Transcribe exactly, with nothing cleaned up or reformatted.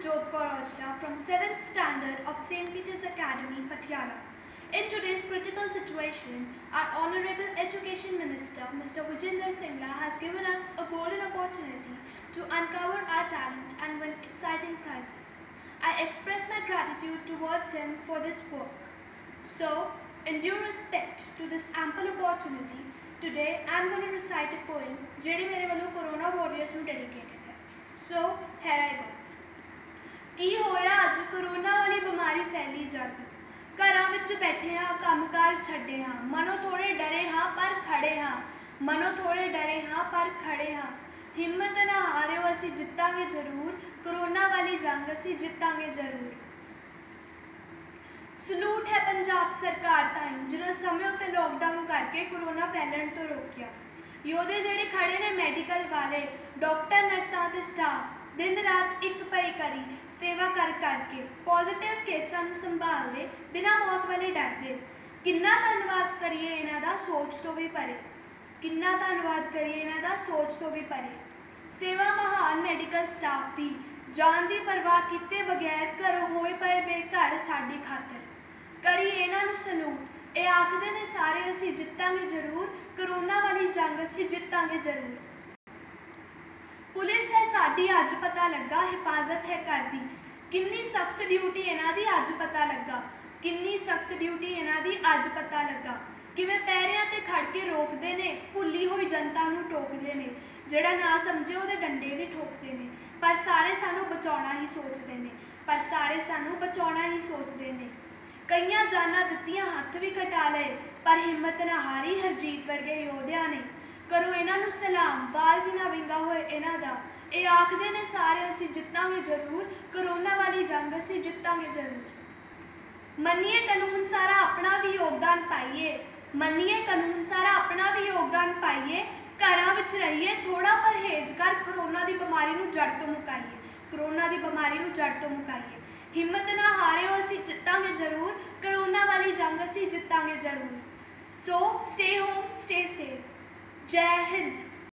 Navjot Kaur Aujla from seventh Standard of Saint Peter's Academy, Patiala. In today's critical situation, our Honorable Education Minister, Mister Vijender Singla, has given us a golden opportunity to uncover our talent and win exciting prizes. I express my gratitude towards him for this work. So, in due respect to this ample opportunity, today I am going to recite a poem ਜਿਹੜੀ ਮੇਰੇ ਵੱਲੋਂ corona warriors ਨੂੰ dedicated ਹੈ. So, here I go. ਕੀ ਹੋਇਆ ਅੱਜ corona ਵਾਲੀ ਬਿਮਾਰੀ ਫੈਲੀ ਜਗ, ਘਰਾਂ ਵਿੱਚ ਬੈਠੇ ਹਾਂ ਕੰਮਕਾਰ ਛੱਡੇ ਹਾਂ, ਮਨੋਂ ਥੋੜੇ ਡਰੇ ਹਾਂ ਪਰ ਖੜੇ ਹਾਂ, ਮਨੋਂ ਥੋੜੇ ਡਰੇ ਹਾਂ ਪਰ ਖੜੇ ਹਾਂ, ਹਿੰਮਤ ਨਾ ਹਾਰਿਓ ਅਸੀਂ ਜਿੱਤਾਂਗੇ ਜ਼ਰੂਰ, corona ਵਾਲੀ ਜੰਗ ਅਸੀਂ ਜਿੱਤਾਂਗੇ ਜ਼ਰੂਰ। ਸਲੂਟ ਹੈ ਪੰਜਾਬ ਸਰਕਾਰ ਤਾਈਂ ਜਿਨ੍ਹਾਂ ਸਮੇਂ ਉੱਤੇ ਲੋਕਡਾਊਨ ਕਰਕੇ ਕਰੋਨਾ ਫੈਲਣ ਤੋਂ ਰੋਕਿਆ। ਯੋਧੇ ਜਿਹੜੇ ਖੜੇ ਨੇ ਮੈਡੀਕਲ ਵਾਲੇ, ਡਾਕਟਰ ਨਰਸਾਂ ਤੇ ਸਟਾਫ ਦਿਨ ਰਾਤ ਇੱਕ ਪਈ ਕਰੀ ਸੇਵਾ ਕਰ ਕਰਕੇ ਪੋਜ਼ਿਟਿਵ ਕੇਸਾਂ ਨੂੰ ਸੰਭਾਲਦੇ ਬਿਨਾਂ ਮੌਤ ਵਾਲੇ ਡਰਦੇ। ਕਿੰਨਾ ਧੰਨਵਾਦ ਕਰੀਏ ਇਹਨਾਂ ਦਾ ਸੋਚ ਤੋਂ ਵੀ ਪਰੇ, ਕਿੰਨਾ ਧੰਨਵਾਦ ਕਰੀਏ ਇਹਨਾਂ ਦਾ ਸੋਚ ਤੋਂ ਵੀ ਪਰੇ। ਸੇਵਾ ਮਹਾਨ ਮੈਡੀਕਲ ਸਟਾਫ ਦੀ ਜਾਨ ਦੀ ਪਰਵਾਹ ਕੀਤੇ ਬਗੈਰ ਘਰੋਂ ਹੋਏ ਪਏ ਬੇਘਰ ਸਾਡੀ ਖਾਤਰ ਕਰੀ ਇਹਨਾਂ ਨੂੰ ਸਲੂਟ। ਇਹ ਆਖਦੇ ਨੇ ਸਾਰੇ ਅਸੀਂ ਜਿੱਤਾਂਗੇ ਜ਼ਰੂਰ, ਕਰੋਨਾ ਵਾਲੀ ਜੰਗ ਅਸੀਂ ਜਿੱਤਾਂਗੇ ਜ਼ਰੂਰ। ਪੁਲਿਸ ਹੈ ਸਾਡੀ ਅੱਜ ਪਤਾ ਲੱਗਾ, ਹਿਫਾਜ਼ਤ ਹੈ ਕਰਦੀ, ਕਿੰਨੀ ਸਖਤ ਡਿਊਟੀ ਇਹਨਾਂ ਦੀ ਅੱਜ ਪਤਾ ਲੱਗਾ, ਕਿੰਨੀ ਸਖਤ ਡਿਊਟੀ ਇਹਨਾਂ ਦੀ ਅੱਜ ਪਤਾ ਲੱਗਾ। ਕਿਵੇਂ ਪੈਰਿਆਂ ਤੇ ਖੜ ਕੇ ਰੋਕਦੇ ਨੇ, ਭੁੱਲੀ ਹੋਈ ਜਨਤਾ ਨੂੰ ਟੋਕਦੇ ਨੇ, ਜਿਹੜਾ ਨਾ ਸਮਝੇ ਉਹਦੇ ਡੰਡੇ ਵੀ ਠੋਕਦੇ ਨੇ। ਪਰ ਸਾਰੇ ਸਾਨੂੰ ਬਚਾਉਣਾ ਹੀ ਸੋਚਦੇ ਨੇ, ਪਰ ਸਾਰੇ ਸਾਨੂੰ ਬਚਾਉਣਾ ਹੀ ਸੋਚਦੇ ਨੇ। ਕਈਆਂ ਜਾਨਾਂ ਦਿੱਤੀਆਂ ਹੱਥ ਵੀ ਕਟਾ ਲਏ, ਪਰ ਹਿੰਮਤ ਨਾ ਹਾਰੀ ਹਰਜੀਤ ਵਰਗੇ ਯੋਧਿਆਂ ਨੇ। ਕਰੋ ਇਹਨਾਂ ਨੂੰ ਸਲਾਮ, ਵਾਲ ਵੀ ਨਾ ਵਿੰਗਾ ਹੋਏ ਇਹਨਾਂ ਦਾ। ਇਹ ਆਖਦੇ ਨੇ ਸਾਰੇ ਅਸੀਂ ਜਿੱਤਾਂਗੇ ਜ਼ਰੂਰ, ਕਰੋਨਾ ਵਾਲੀ ਜੰਗ ਅਸੀਂ ਜਿੱਤਾਂਗੇ ਜ਼ਰੂਰ। ਮੰਨੀਏ ਕਾਨੂੰਨ ਸਾਰਾ ਆਪਣਾ ਵੀ ਯੋਗਦਾਨ ਪਾਈਏ, ਮੰਨੀਏ ਕਾਨੂੰਨ ਸਾਰਾ ਆਪਣਾ ਵੀ ਯੋਗਦਾਨ ਪਾਈਏ, ਘਰਾਂ ਵਿੱਚ ਰਹੀਏ ਥੋੜ੍ਹਾ ਪਰਹੇਜ਼ ਕਰ, ਕਰੋਨਾ ਦੀ ਬਿਮਾਰੀ ਨੂੰ ਜੜ ਤੋਂ ਮੁਕਾਈਏ, ਕਰੋਨਾ ਦੀ ਬਿਮਾਰੀ ਨੂੰ ਜੜ ਤੋਂ ਮੁਕਾਈਏ। ਹਿੰਮਤ ਨਾ ਹਾਰਿਓ ਅਸੀਂ ਜਿੱਤਾਂਗੇ ਜ਼ਰੂਰ, ਕਰੋਨਾ ਵਾਲੀ ਜੰਗ ਅਸੀਂ ਜਿੱਤਾਂਗੇ ਜ਼ਰੂਰ। So stay home, stay safe. ਜੈ ਹਿੰਦ।